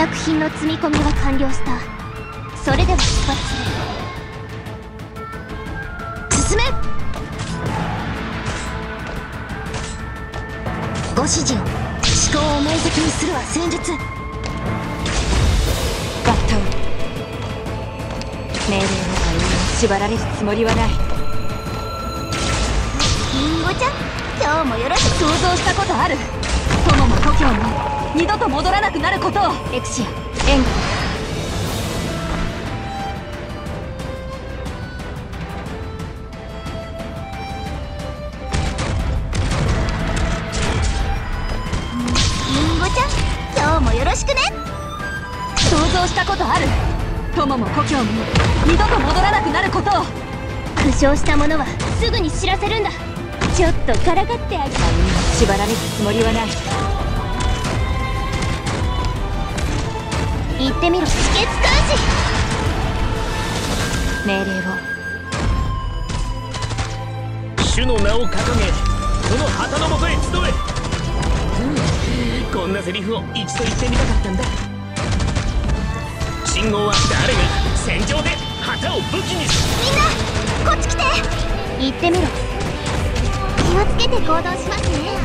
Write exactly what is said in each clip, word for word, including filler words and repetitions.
薬品の積み込みは完了した。それでは出発する。進め。ご指示を。思考を明晰にするは戦術。 バッタを命令の範囲に縛られるつもりはない。 リンゴちゃん、今日もよろしく。 想像したことある。友も故郷も二度と戻らなくなることを。エクシア、エンガ。 リンゴちゃん、今日もよろしくね。 想像したことある。友も故郷も二度と戻らなくなることを。 負傷した者はすぐに知らせるんだ。ちょっとからかってあげる。 縛られるつもりはない。 言ってみろ。止血開始。 命令を。 主の名を掲げ、この旗の元へ集え。うん、こんなセリフを一度言ってみたかったんだ。信号は誰が戦場で旗を武器にする。 みんなこっち来て。言ってみろ。気をつけて行動しますね。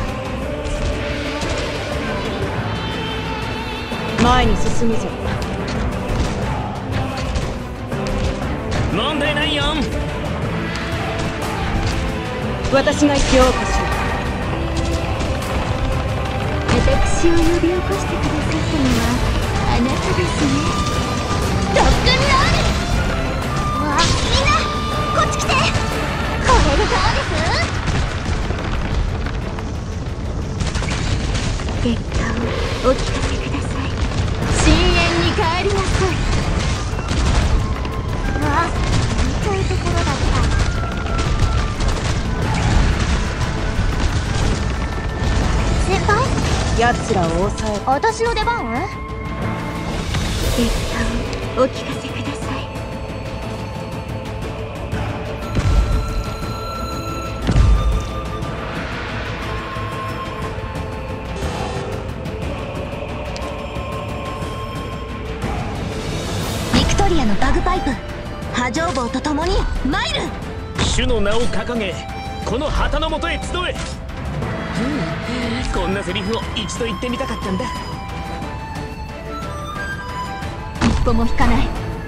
前に進むぞ。 問題ないよ。 私がようこそ。 私を呼び起こしてくださったのはあなたですね。ロックンロール。わあ、みんなこっち来て。これでどうです。結果をお聞かせください。深淵に帰りなさい。わあ、そういうところだった。先輩、 奴らを抑え。 私の出番？結果をお聞かせください。ビクトリアのバグパイプ、波状棒と共にマイル。 主の名を掲げ、この旗の元へ集え。うん、こんなセリフを一度言ってみたかったんだ。 一歩も引かない。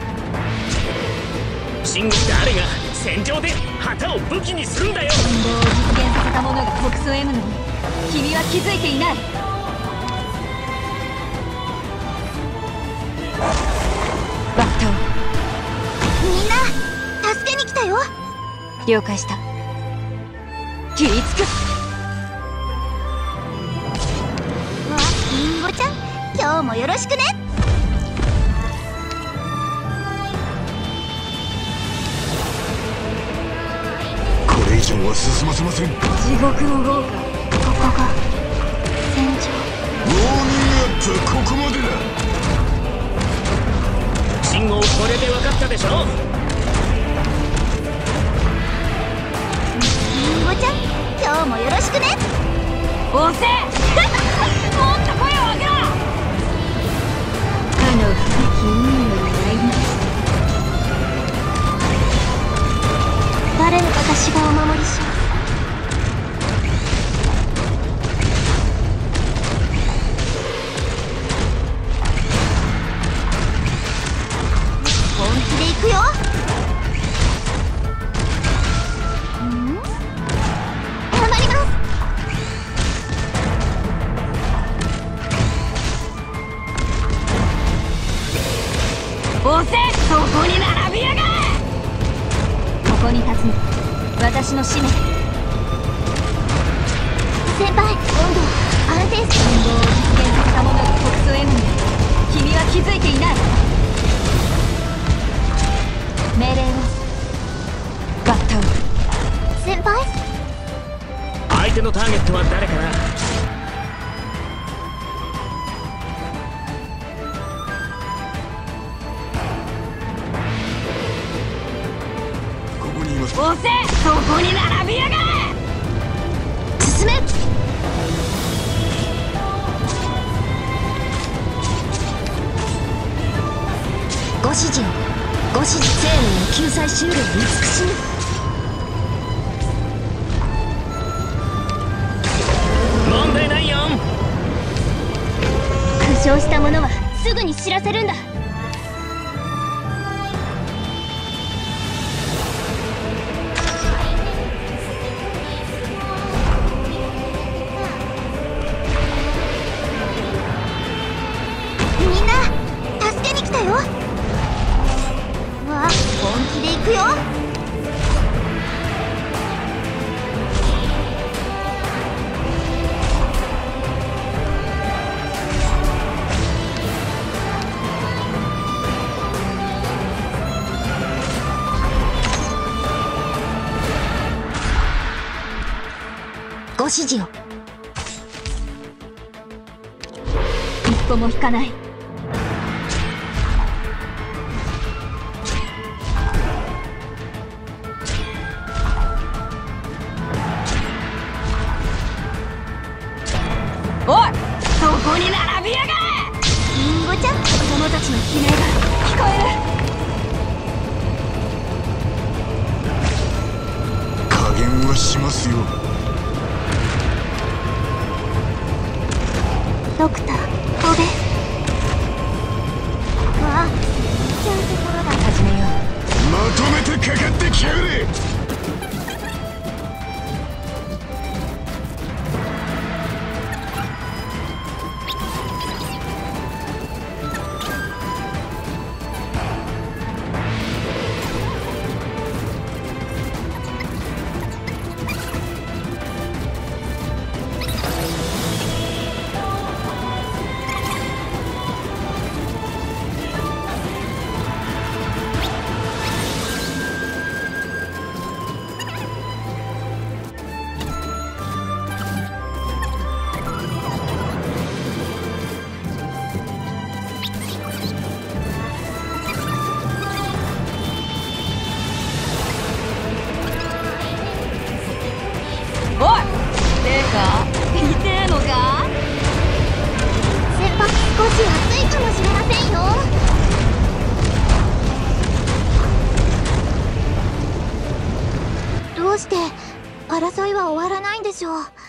信号誰が戦場で旗を武器にするんだよ。 信号を実現させた者が北総 M のに君は気づいていない。バッタを。 みんな助けに来たよ。 了解した。切りつく。 わあ、リンゴちゃん、今日もよろしくね。 これ以上は進ませません。 地獄の豪華。 ここが戦場。 ウォーミングアップはここまでだ。 信号これで分かったでしょ。 リンゴちゃん、今日もよろしくね。 押せもっと声を上げろ。あの深き海のラインです。 誰の私がお守りします。本気で行くよ。ん？頑張ります。 押せ。そこに並びやがれ。ここに立つの私の使命。 先輩、温度安定して。 信号を実現させた者が北総 M に君は気づいていない。命令を。バッタを。 先輩、 相手のターゲットは誰かな。 押せ。そこに並びやがれ。 進め。 ご指示をご指示、生命の救済終了を慈しむ。 問題ないよ。 負傷した者はすぐに知らせるんだ。みんな助けに来たよ。わあ、本気で行くよ。ご指示を。 一歩も引かない。おい、そこに並びやがれ。 リンゴちゃん、 子供たちの悲鳴が聞こえる。 加減はしますよ。 ドクター、オベ。わあ、行っちゃうところだ。 始めよう。 まとめてかかってきやがれ。 おい、てか見てえのか。 先輩、少し暑いかもしれませんよ。どうして争いは終わらないんでしょう。